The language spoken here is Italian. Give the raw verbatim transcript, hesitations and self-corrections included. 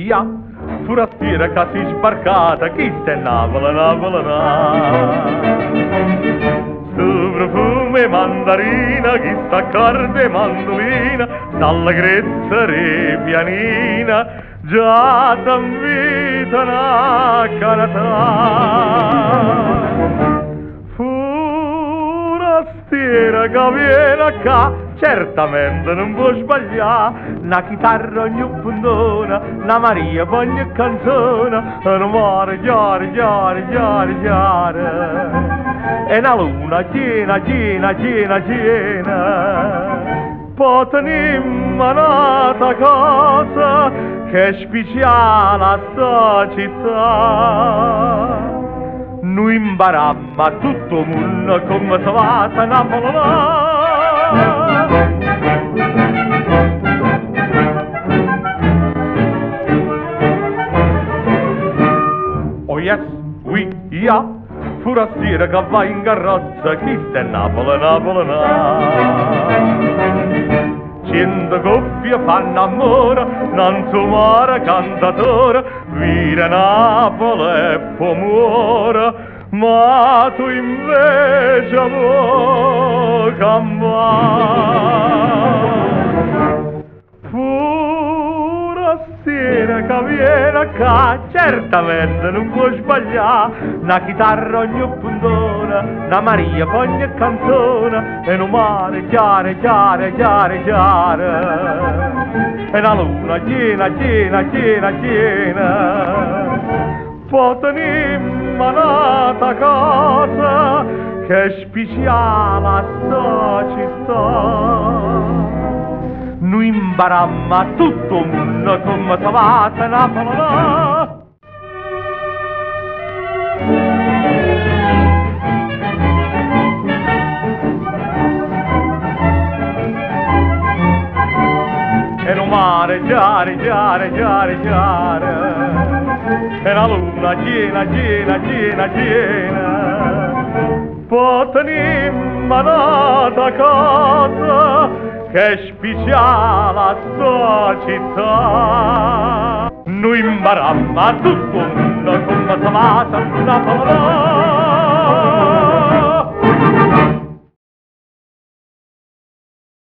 Ischia, forastiera che si sbarcata, chi sta in Napoli, Napoli, su profumo e mandarina, chi sta a corde e mandolina, s'allegrezza re pianina, già t'invita a canatà. Forastiera che viene qua, certamente non può sbagliare, una chitarra ogni puntona, una Maria ogni canzone, un amore chiaro, chiaro, chiaro, chiaro, e una luna piena, piena, piena, piena. Poi tenim un'altra cosa che è speciale a sta città. Noi imparammo a tutto il mondo come si va a Napoli. Ojes, oui, ja, forastiera che va in carrozza, chi sta in Napoli, Napoli, cento coppie fanno amore, non so mare cantatore, vira Napoli e poi muore, ma tu invece vuoi cambiare. Forastiera che viene qua, certamente non può sbagliare, una chitarra ogni puntona, una Maria ogni canzone, e un mare chiaro, chiaro, chiaro, chiaro, e una luna piena, piena, piena, piena. Poi tenim un'altra cosa che è speciale a sta città. Noi imparammo a tutto il mondo come si va a Napoli. E un mare chiaro, chiaro, chiaro, chiaro, e una luna piena, piena, piena, piena. Poi tenim un'altra cosa che è speciale a sta città. Noi imparammo a tutto il mondo come si va a Napoli.